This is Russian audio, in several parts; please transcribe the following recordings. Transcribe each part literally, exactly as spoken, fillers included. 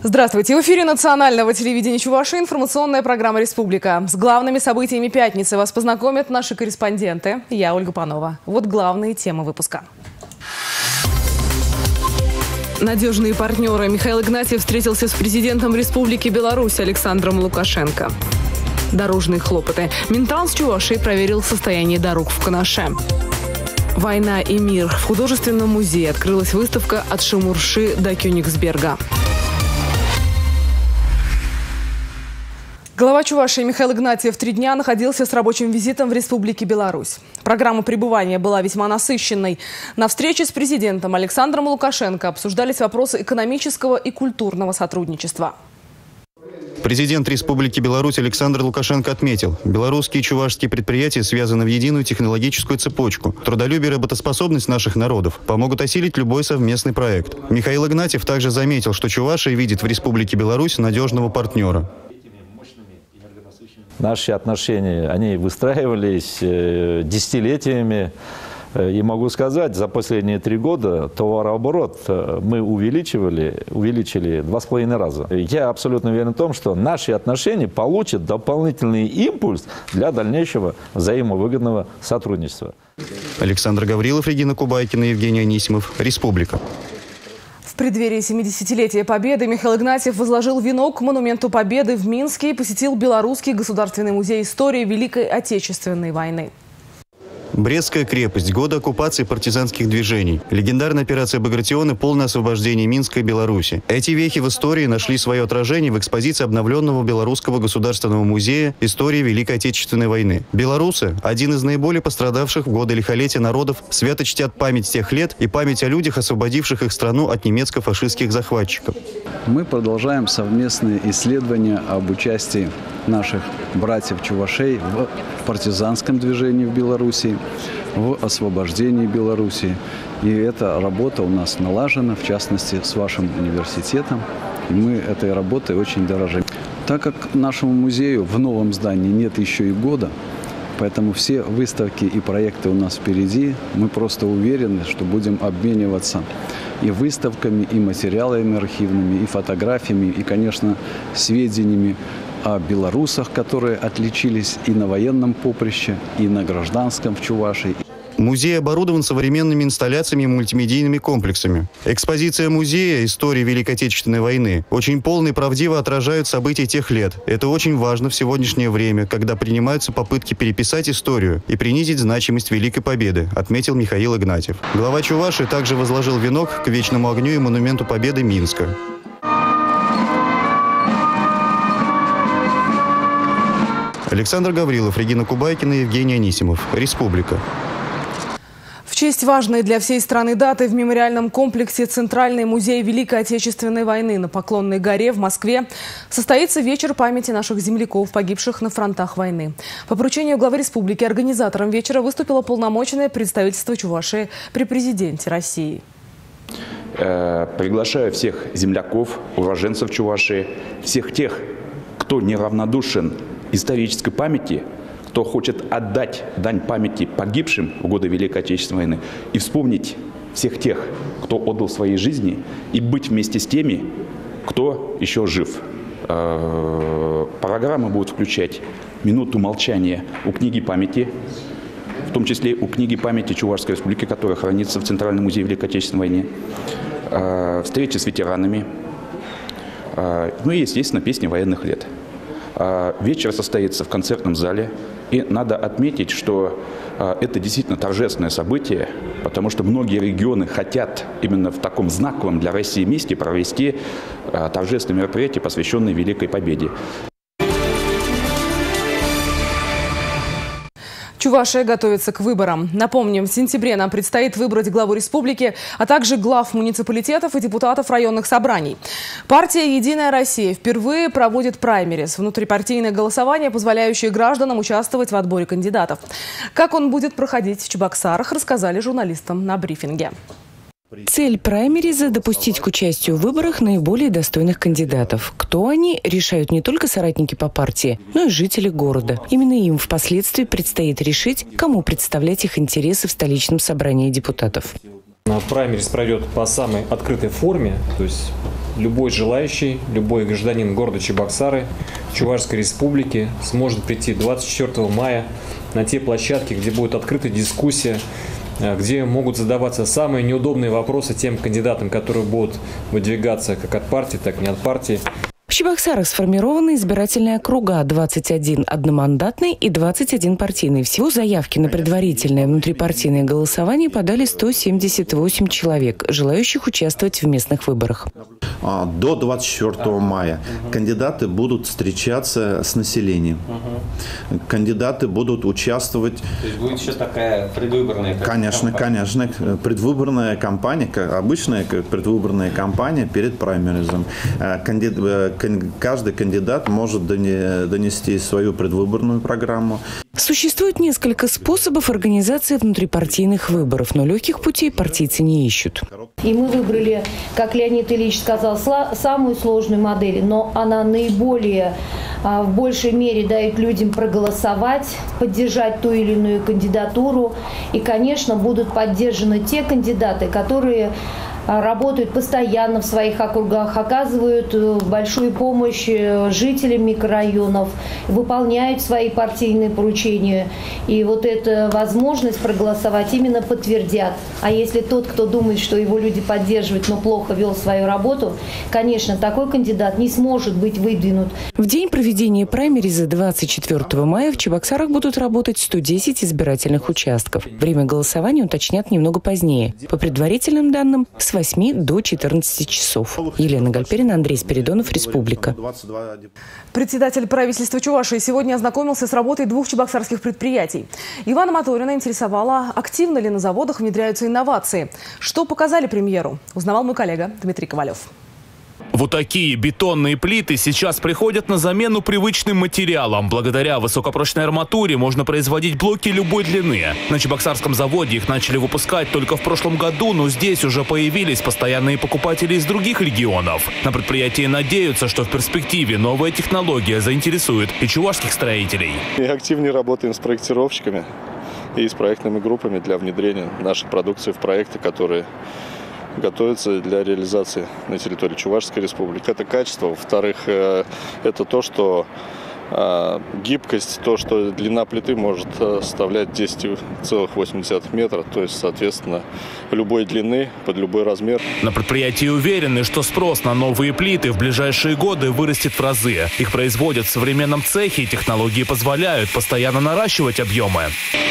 Здравствуйте! В эфире национального телевидения Чувашии информационная программа «Республика». С главными событиями пятницы вас познакомят наши корреспонденты. Я Ольга Панова. Вот главные темы выпуска. Надежные партнеры. Михаил Игнатьев встретился с президентом Республики Беларусь Александром Лукашенко. Дорожные хлопоты. Минтранс Чувашии проверил состояние дорог в Канаше. Война и мир. В художественном музее открылась выставка «От Шимурши до Кёнигсберга». Глава Чувашии Михаил Игнатьев три дня находился с рабочим визитом в Республике Беларусь. Программа пребывания была весьма насыщенной. На встрече с президентом Александром Лукашенко обсуждались вопросы экономического и культурного сотрудничества. Президент Республики Беларусь Александр Лукашенко отметил, белорусские и чувашские предприятия связаны в единую технологическую цепочку. Трудолюбие и работоспособность наших народов помогут осилить любой совместный проект. Михаил Игнатьев также заметил, что Чувашия видит в Республике Беларусь надежного партнера. Наши отношения, они выстраивались десятилетиями. И могу сказать, за последние три года товарооборот мы увеличивали, увеличили два с половиной раза. Я абсолютно уверен в том, что наши отношения получат дополнительный импульс для дальнейшего взаимовыгодного сотрудничества. Александр Гаврилов, Регина Кубайкина, Евгений Анисимов. Республика. В преддверии семидесятилетия Победы Михаил Игнатьев возложил венок к монументу Победы в Минске и посетил Белорусский государственный музей истории Великой Отечественной войны. Брестская крепость. Годы оккупации партизанских движений. Легендарная операция «Багратион» и полное освобождение Минска и Беларуси. Эти вехи в истории нашли свое отражение в экспозиции обновленного Белорусского государственного музея истории Великой Отечественной войны. Белорусы, один из наиболее пострадавших в годы лихолетия народов, свято чтят память тех лет и память о людях, освободивших их страну от немецко-фашистских захватчиков. Мы продолжаем совместные исследования об участии наших братьев-чувашей в партизанском движении в Беларуси, в освобождении Беларуси. И эта работа у нас налажена, в частности, с вашим университетом. И мы этой работой очень дорожим. Так как нашему музею в новом здании нет еще и года, поэтому все выставки и проекты у нас впереди, мы просто уверены, что будем обмениваться и выставками, и материалами архивными, и фотографиями, и, конечно, сведениями о белорусах, которые отличились и на военном поприще, и на гражданском в Чувашии. Музей оборудован современными инсталляциями и мультимедийными комплексами. Экспозиция музея истории Великой Отечественной войны очень полно и правдиво отражает события тех лет. Это очень важно в сегодняшнее время, когда принимаются попытки переписать историю и принизить значимость Великой Победы, отметил Михаил Игнатьев. Глава Чувашии также возложил венок к вечному огню и монументу Победы Минска. Александр Гаврилов, Регина Кубайкина, Евгений Анисимов. Республика. В честь важной для всей страны даты в мемориальном комплексе Центральный музей Великой Отечественной войны на Поклонной горе в Москве состоится вечер памяти наших земляков, погибших на фронтах войны. По поручению главы республики организатором вечера выступило полномоченное представительство Чувашии при президенте России. Приглашаю всех земляков, уроженцев Чувашии, всех тех, кто неравнодушен исторической памяти, кто хочет отдать дань памяти погибшим в годы Великой Отечественной войны и вспомнить всех тех, кто отдал свои жизни, и быть вместе с теми, кто еще жив. Программа будет включать минуту молчания у книги памяти, в том числе у книги памяти Чувашской Республики, которая хранится в Центральном музее Великой Отечественной войны, встречи с ветеранами, ну и, естественно, песни военных лет. Вечер состоится в концертном зале, и надо отметить, что это действительно торжественное событие, потому что многие регионы хотят именно в таком знаковом для России месте провести торжественное мероприятие, посвященное Великой Победе. Чувашия готовится к выборам. Напомним, в сентябре нам предстоит выбрать главу республики, а также глав муниципалитетов и депутатов районных собраний. Партия «Единая Россия» впервые проводит праймериз – внутрипартийное голосование, позволяющее гражданам участвовать в отборе кандидатов. Как он будет проходить в Чебоксарах, рассказали журналистам на брифинге. Цель праймериза – допустить к участию в выборах наиболее достойных кандидатов. Кто они, решают не только соратники по партии, но и жители города. Именно им впоследствии предстоит решить, кому представлять их интересы в столичном собрании депутатов. Праймериз пройдет по самой открытой форме, то есть любой желающий, любой гражданин города Чебоксары, Чувашской Республики сможет прийти двадцать четвёртого мая на те площадки, где будет открыта дискуссия, где могут задаваться самые неудобные вопросы тем кандидатам, которые будут выдвигаться как от партии, так и не от партии. В Чебоксарах сформированы избирательные округа – двадцать один одномандатный и двадцать один партийный. Всего заявки на предварительное внутрипартийное голосование подали сто семьдесят восемь человек, желающих участвовать в местных выборах. До двадцать четвёртого мая кандидаты будут встречаться с населением. Кандидаты будут участвовать. То есть будет еще такая предвыборная кампания? Конечно, конечно. Предвыборная кампания, обычная предвыборная кампания перед праймеризом. Каждый кандидат может донести свою предвыборную программу. Существует несколько способов организации внутрипартийных выборов, но легких путей партийцы не ищут. И мы выбрали, как Леонид Ильич сказал, самую сложную модель, но она наиболее, в большей мере дает людям проголосовать, поддержать ту или иную кандидатуру. И, конечно, будут поддержаны те кандидаты, которые работают постоянно в своих округах, оказывают большую помощь жителям микрорайонов, выполняют свои партийные поручения. И вот эта возможность проголосовать именно подтвердят. А если тот, кто думает, что его люди поддерживают, но плохо вел свою работу, конечно, такой кандидат не сможет быть выдвинут. В день проведения праймериза двадцать четвёртого мая в Чебоксарах будут работать сто десять избирательных участков. Время голосования уточнят немного позднее. По предварительным данным, с восьми до четырнадцати часов. Елена Гальперина, Андрей Спиридонов, Республика. Председатель правительства Чувашии сегодня ознакомился с работой двух чебоксарских предприятий. Ивана Моторина интересовало, активно ли на заводах внедряются инновации. Что показали премьеру, узнавал мой коллега Дмитрий Ковалев. Вот такие бетонные плиты сейчас приходят на замену привычным материалам. Благодаря высокопрочной арматуре можно производить блоки любой длины. На Чебоксарском заводе их начали выпускать только в прошлом году, но здесь уже появились постоянные покупатели из других регионов. На предприятии надеются, что в перспективе новая технология заинтересует и чувашских строителей. Мы активнее работаем с проектировщиками и с проектными группами для внедрения нашей продукции в проекты, которые готовятся для реализации на территории Чувашской Республики. Это качество. Во-вторых, это то, что гибкость, то, что длина плиты может составлять десять целых восемь десятых метра, то есть, соответственно, любой длины, под любой размер. На предприятии уверены, что спрос на новые плиты в ближайшие годы вырастет в разы. Их производят в современном цехе, и технологии позволяют постоянно наращивать объемы.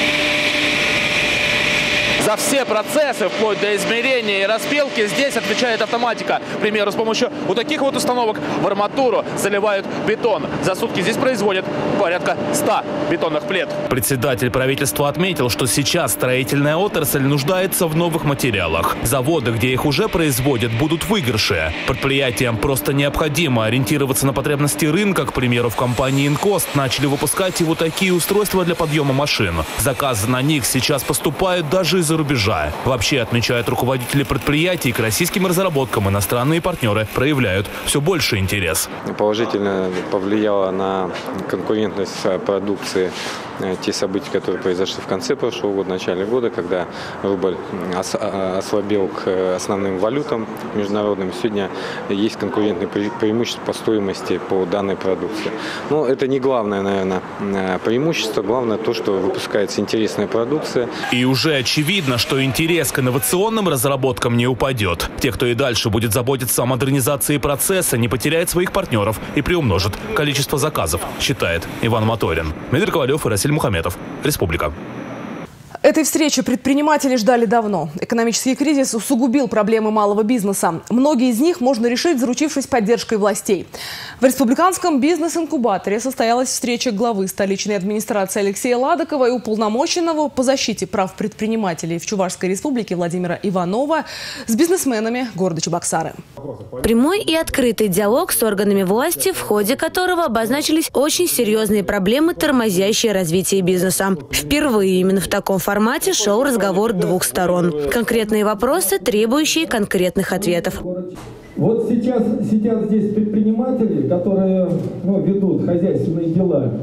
За все процессы, вплоть до измерения и распилки, здесь отвечает автоматика. К примеру, с помощью вот таких вот установок в арматуру заливают бетон. За сутки здесь производят порядка ста бетонных плит. Председатель правительства отметил, что сейчас строительная отрасль нуждается в новых материалах. Заводы, где их уже производят, будут в выигрыше. Предприятиям просто необходимо ориентироваться на потребности рынка. К примеру, в компании «Инкост» начали выпускать и вот такие устройства для подъема машин. Заказы на них сейчас поступают даже из-за рубежа. Вообще, отмечают руководители предприятий, к российским разработкам иностранные партнеры проявляют все больше интерес. Положительно повлияло на конкурентность продукции те события, которые произошли в конце прошлого года, в начале года, когда рубль ослабел к основным валютам международным. Сегодня есть конкурентные преимущества по стоимости по данной продукции. Но это не главное, наверное, преимущество. Главное то, что выпускается интересная продукция. И уже очевидно, что интерес к инновационным разработкам не упадет. Те, кто и дальше будет заботиться о модернизации процесса, не потеряет своих партнеров и приумножит количество заказов, считает Иван Моторин. Дмитрий Ковалев и Расиль Мухаметов. Республика. Этой встречи предприниматели ждали давно. Экономический кризис усугубил проблемы малого бизнеса. Многие из них можно решить, заручившись поддержкой властей. В республиканском бизнес-инкубаторе состоялась встреча главы столичной администрации Алексея Ладокова и уполномоченного по защите прав предпринимателей в Чувашской Республике Владимира Иванова с бизнесменами города Чебоксары. Прямой и открытый диалог с органами власти, в ходе которого обозначились очень серьезные проблемы, тормозящие развитие бизнеса. Впервые именно в таком формате В формате шел разговор двух сторон. Конкретные вопросы, требующие конкретных ответов. Вот сейчас сидят здесь предприниматели, которые ну, ведут хозяйственные дела.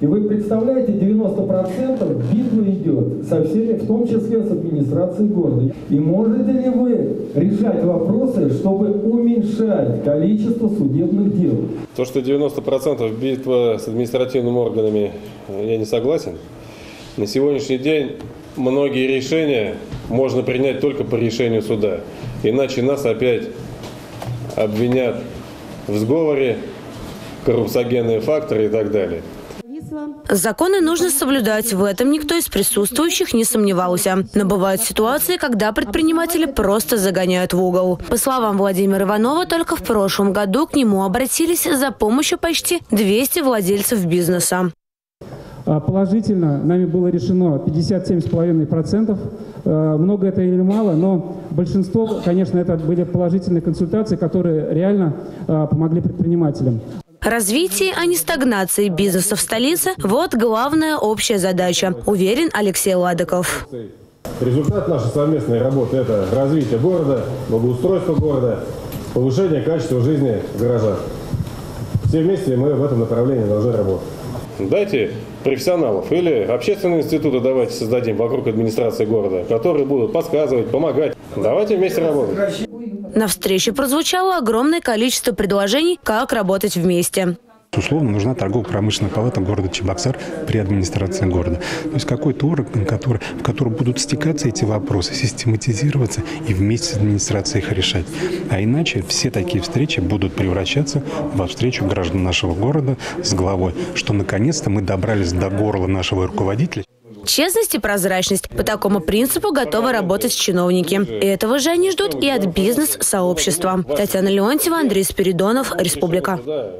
И вы представляете, девяносто процентов битва идет со всеми, в том числе с администрацией города. И можете ли вы решать вопросы, чтобы уменьшать количество судебных дел? То, что девяносто процентов битва с административными органами, я не согласен. На сегодняшний день многие решения можно принять только по решению суда. Иначе нас опять обвинят в сговоре, коррупциогенные факторы и так далее. Законы нужно соблюдать, в этом никто из присутствующих не сомневался. Но бывают ситуации, когда предприниматели просто загоняют в угол. По словам Владимира Иванова, только в прошлом году к нему обратились за помощью почти двести владельцев бизнеса. Положительно нами было решено пятьдесят семь и пять десятых процента. Много это или мало, но большинство, конечно, это были положительные консультации, которые реально помогли предпринимателям. Развитие, а не стагнации бизнеса в столице – вот главная общая задача, уверен Алексей Ладыков. Результат нашей совместной работы – это развитие города, благоустройство города, повышение качества жизни в горожах. Все вместе мы в этом направлении должны работать. Дайте профессионалов или общественные институты давайте создадим вокруг администрации города, которые будут подсказывать, помогать. Давайте вместе работать. На встрече прозвучало огромное количество предложений, как работать вместе. Условно нужна торгово-промышленная палата города Чебоксар при администрации города. То есть какой-то орган, который, в котором будут стекаться эти вопросы, систематизироваться и вместе с администрацией их решать. А иначе все такие встречи будут превращаться во встречу граждан нашего города с главой, что наконец-то мы добрались до горла нашего руководителя. Честность и прозрачность. По такому принципу готовы работать чиновники. И этого же они ждут и от бизнес-сообщества. Татьяна Леонтьева, Андрей Спиридонов, Республика.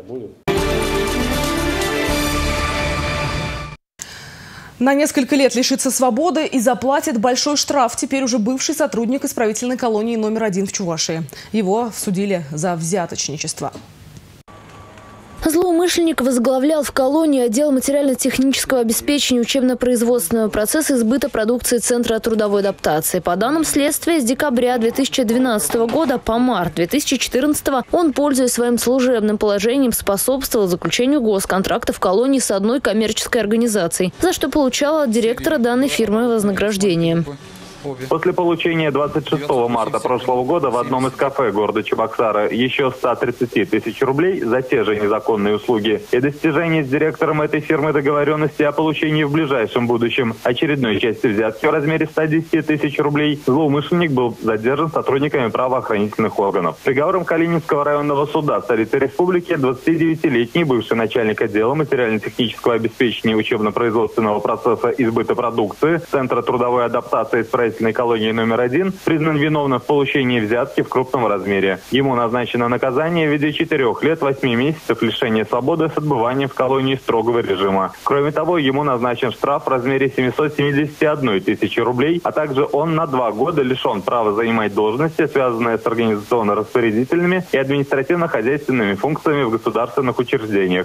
На несколько лет лишится свободы и заплатит большой штраф теперь уже бывший сотрудник исправительной колонии номер один в Чувашии. Его судили за взяточничество. Злоумышленник возглавлял в колонии отдел материально-технического обеспечения учебно-производственного процесса избыта продукции Центра трудовой адаптации. По данным следствия, с декабря две тысячи двенадцатого года по март две тысячи четырнадцатого он, пользуясь своим служебным положением, способствовал заключению госконтракта в колонии с одной коммерческой организацией, за что получал от директора данной фирмы вознаграждение. После получения двадцать шестого марта прошлого года в одном из кафе города Чебоксара еще ста тридцати тысяч рублей за те же незаконные услуги и достижение с директором этой фирмы договоренности о получении в ближайшем будущем очередной части взятки в размере ста десяти тысяч рублей, злоумышленник был задержан сотрудниками правоохранительных органов. Приговором Калининского районного суда столицы республики двадцатидевятилетний бывший начальник отдела материально-технического обеспечения учебно-производственного процесса избыта продукции Центра трудовой адаптации исправительной колонии номер один признан виновным в получении взятки в крупном размере. Ему назначено наказание в виде четырех лет восьми месяцев лишения свободы с отбыванием в колонии строгого режима. Кроме того, ему назначен штраф в размере семисот семидесяти одной тысячи рублей, а также он на два года лишен права занимать должности, связанные с организационно-распорядительными и административно-хозяйственными функциями в государственных учреждениях.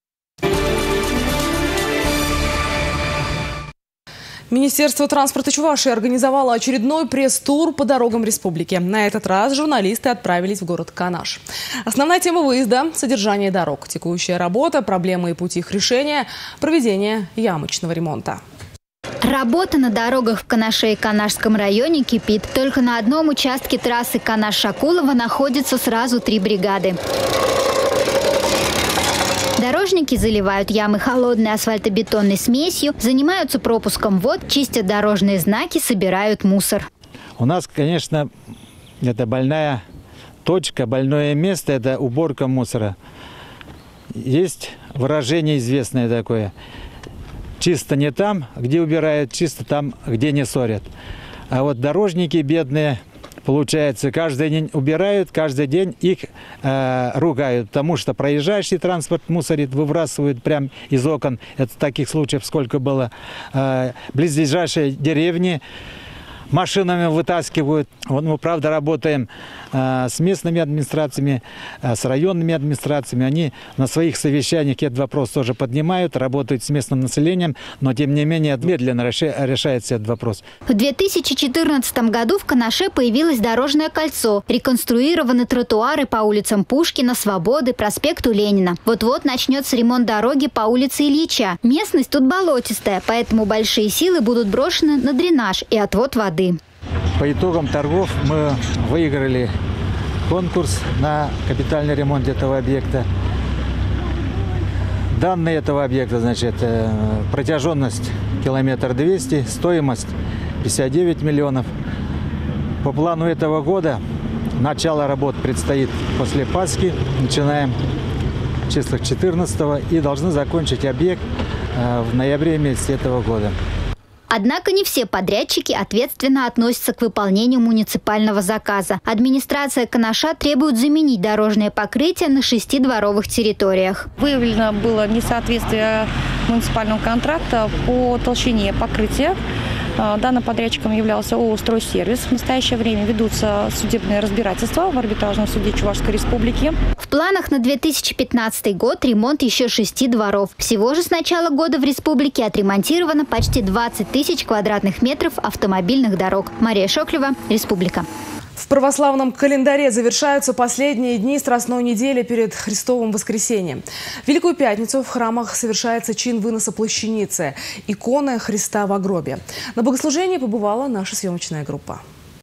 Министерство транспорта Чувашии организовало очередной пресс-тур по дорогам республики. На этот раз журналисты отправились в город Канаш. Основная тема выезда – содержание дорог, текущая работа, проблемы и пути их решения, проведение ямочного ремонта. Работа на дорогах в Канаше и Канашском районе кипит. Только на одном участке трассы Канаш-Шакулово находятся сразу три бригады. Дорожники заливают ямы холодной асфальтобетонной смесью, занимаются пропуском вод, чистят дорожные знаки, собирают мусор. У нас, конечно, это больная точка, больное место – это уборка мусора. Есть выражение известное такое: чисто не там, где убирают, чисто там, где не ссорят. А вот дорожники бедные, получается, каждый день убирают, каждый день их э, ругают, потому что проезжающий транспорт мусорит, выбрасывают прямо из окон. Это таких случаев сколько было. Э, близлежащие деревни машинами вытаскивают. Вот мы, правда, работаем э, с местными администрациями, э, с районными администрациями. Они на своих совещаниях этот вопрос тоже поднимают, работают с местным населением, но, тем не менее, медленно решается этот вопрос. В две тысячи четырнадцатом году в Канаше появилось дорожное кольцо. Реконструированы тротуары по улицам Пушкина, Свободы, проспекту Ленина. Вот-вот начнется ремонт дороги по улице Ильича. Местность тут болотистая, поэтому большие силы будут брошены на дренаж и отвод воды. По итогам торгов мы выиграли конкурс на капитальный ремонт этого объекта. Данные этого объекта, значит, протяженность километр двести, стоимость пятьдесят девять миллионов. По плану этого года начало работ предстоит после Пасхи. Начинаем в числах четырнадцатого и должны закончить объект в ноябре месяце этого года. Однако не все подрядчики ответственно относятся к выполнению муниципального заказа. Администрация Канаша требует заменить дорожное покрытие на шести дворовых территориях. Выявлено было несоответствие муниципального контракта по толщине покрытия. Данным подрядчиком являлся ООО «Стройсервис». В настоящее время ведутся судебные разбирательства в арбитражном суде Чувашской Республики. В планах на две тысячи пятнадцатый год ремонт еще шести дворов. Всего же с начала года в республике отремонтировано почти двадцать тысяч квадратных метров автомобильных дорог. Мария Шоклева, Республика. В православном календаре завершаются последние дни Страстной недели перед Христовым воскресением. В Великую Пятницу в храмах совершается чин выноса плащаницы – иконы Христа во гробе. На богослужении побывала наша съемочная группа.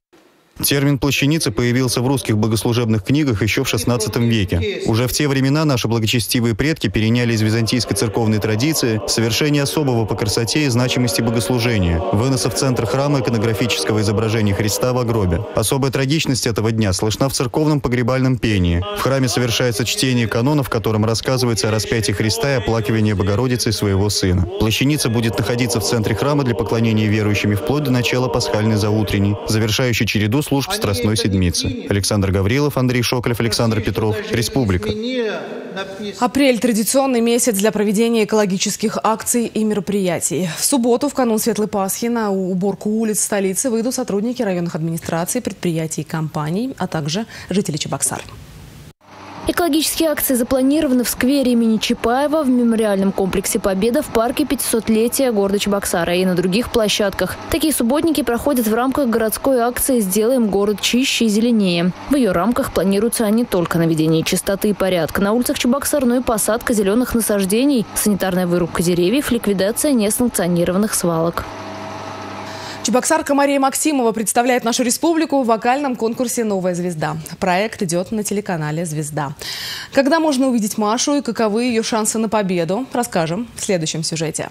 Термин «плащаница» появился в русских богослужебных книгах еще в шестнадцатом веке. Уже в те времена наши благочестивые предки переняли из византийской церковной традиции совершение особого по красоте и значимости богослужения – выноса в центр храма иконографического изображения Христа во гробе. Особая трагичность этого дня слышна в церковном погребальном пении. В храме совершается чтение канона, в котором рассказывается о распятии Христа и оплакивании Богородицы и своего Сына. Плащаница будет находиться в центре храма для поклонения верующими вплоть до начала пасхальной заутренней, завершающей череду служб Страстной Седмицы. Александр Гаврилов, Андрей Шоколев, Александр Петров. Республика. Апрель – традиционный месяц для проведения экологических акций и мероприятий. В субботу, в канун Светлой Пасхи, на уборку улиц столицы выйдут сотрудники районных администраций, предприятий и компаний, а также жители Чебоксар. Экологические акции запланированы в сквере имени Чапаева, в мемориальном комплексе «Победа», в парке пятисотлетия города Чебоксара и на других площадках. Такие субботники проходят в рамках городской акции «Сделаем город чище и зеленее». В ее рамках планируется не только наведение чистоты и порядка на улицах Чебоксар, но и посадка зеленых насаждений, санитарная вырубка деревьев, ликвидация несанкционированных свалок. Чебоксарка Мария Максимова представляет нашу республику в вокальном конкурсе «Новая звезда». Проект идет на телеканале «Звезда». Когда можно увидеть Машу и каковы ее шансы на победу, расскажем в следующем сюжете.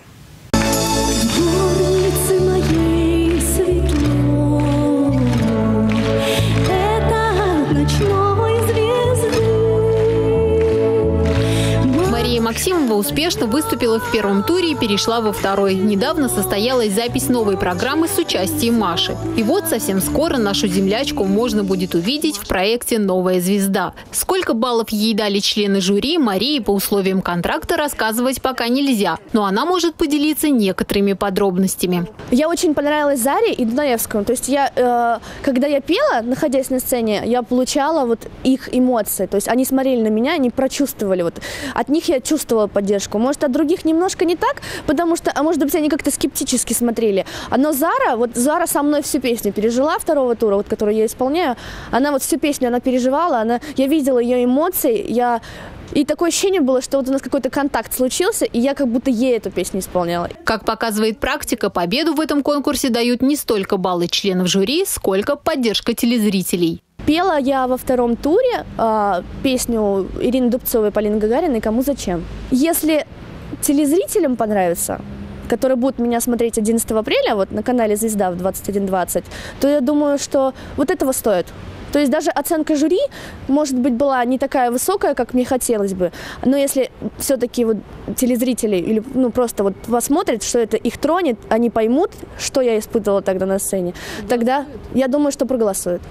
Максимова успешно выступила в первом туре и перешла во второй. Недавно состоялась запись новой программы с участием Маши. И вот совсем скоро нашу землячку можно будет увидеть в проекте «Новая звезда». Сколько баллов ей дали члены жюри, Марии по условиям контракта рассказывать пока нельзя. Но она может поделиться некоторыми подробностями. Я очень понравилась Заре и Дунаевскому. То есть я, э, когда я пела, находясь на сцене, я получала вот их эмоции. То есть они смотрели на меня, они прочувствовали. Вот от них я чувствовала поддержку. Может, от других немножко не так, потому что, а может быть, они как-то скептически смотрели. Но Зара, вот Зара со мной всю песню пережила второго тура, вот, которую я исполняю. Она вот всю песню, она переживала, она, я видела ее эмоции, я... И такое ощущение было, что вот у нас какой-то контакт случился, и я как будто ей эту песню исполняла. Как показывает практика, победу в этом конкурсе дают не столько баллы членов жюри, сколько поддержка телезрителей. Пела я во втором туре э, песню Ирины Дубцовой и Полины Гагариной «Кому зачем?». Если телезрителям понравится, которые будут меня смотреть одиннадцатого апреля вот на канале «Звезда» в двадцать один двадцать, то я думаю, что вот этого стоит. То есть даже оценка жюри, может быть, была не такая высокая, как мне хотелось бы. Но если все-таки вот телезрители или ну, просто вот посмотрят, что это их тронет, они поймут, что я испытывала тогда на сцене, тогда я думаю, что проголосуют.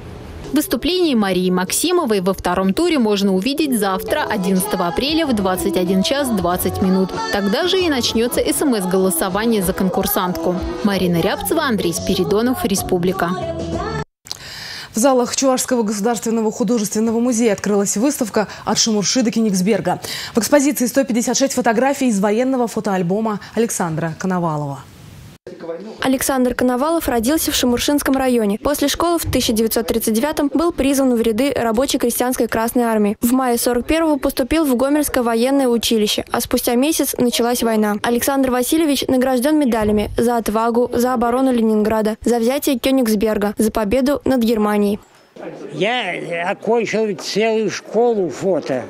Выступление Марии Максимовой во втором туре можно увидеть завтра, одиннадцатого апреля в двадцать один час двадцать минут. Тогда же и начнется СМС-голосование за конкурсантку. Марина Рябцева, Андрей Спиридонов, Республика. В залах Чувашского государственного художественного музея открылась выставка от Шамурши до Кенигсберга. В экспозиции сто пятьдесят шесть фотографий из военного фотоальбома Александра Коновалова. Александр Коновалов родился в Шамуршинском районе. После школы в тысяча девятьсот тридцать девятом был призван в ряды рабоче-крестьянской Красной армии. В мае сорок первого поступил в Гомельское военное училище, а спустя месяц началась война. Александр Васильевич награжден медалями за отвагу, за оборону Ленинграда, за взятие Кёнигсберга, за победу над Германией. Я окончил целую школу фото.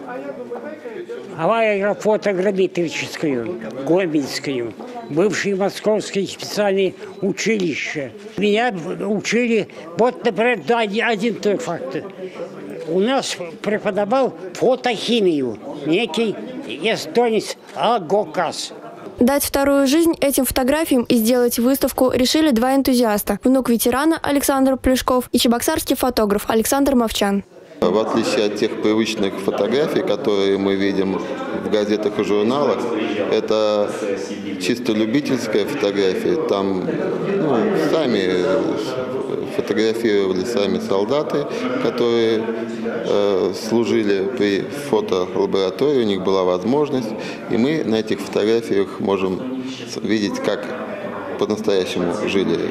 Аэрофотографическую, Гомельскую, бывшее московское специальное училище. Меня учили, вот, например, да, один той факт. У нас преподавал фотохимию некий эстонец Агокас. Дать вторую жизнь этим фотографиям и сделать выставку решили два энтузиаста. Внук ветерана Александр Плешков и чебоксарский фотограф Александр Мовчан. В отличие от тех привычных фотографий, которые мы видим в газетах и журналах, это чисто любительская фотография. Там ну, сами фотографировали сами солдаты, которые э, служили при фотолаборатории, у них была возможность. И мы на этих фотографиях можем видеть, как по-настоящему жили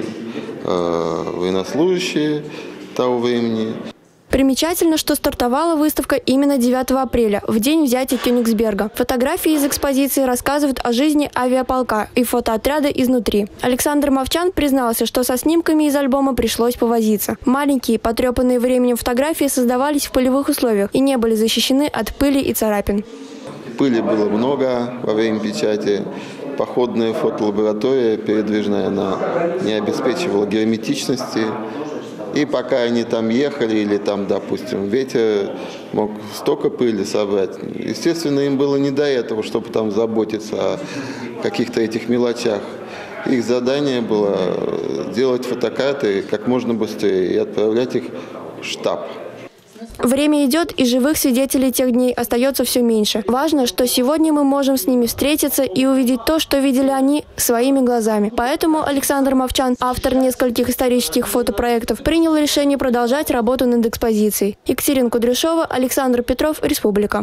э, военнослужащие того времени. Примечательно, что стартовала выставка именно девятого апреля, в день взятия Кёнигсберга. Фотографии из экспозиции рассказывают о жизни авиаполка и фотоотряда изнутри. Александр Мовчан признался, что со снимками из альбома пришлось повозиться. Маленькие, потрепанные временем фотографии создавались в полевых условиях и не были защищены от пыли и царапин. Пыли было много во время печати. Походная фотолаборатория передвижная, она не обеспечивала герметичности. И пока они там ехали, или там, допустим, ветер мог столько пыли собрать, естественно, им было не до этого, чтобы там заботиться о каких-то этих мелочах. Их задание было делать фотокарты как можно быстрее и отправлять их в штаб. Время идет, и живых свидетелей тех дней остается все меньше. Важно, что сегодня мы можем с ними встретиться и увидеть то, что видели они своими глазами. Поэтому Александр Мовчан, автор нескольких исторических фотопроектов, принял решение продолжать работу над экспозицией. Екатерина Кудряшова, Александр Петров, Республика.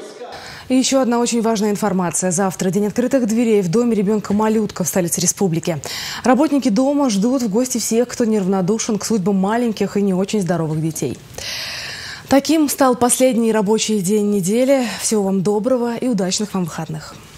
И еще одна очень важная информация. Завтра день открытых дверей в доме ребенка-малютка в столице республики. Работники дома ждут в гости всех, кто неравнодушен к судьбам маленьких и не очень здоровых детей. Таким стал последний рабочий день недели. Всего вам доброго и удачных вам выходных.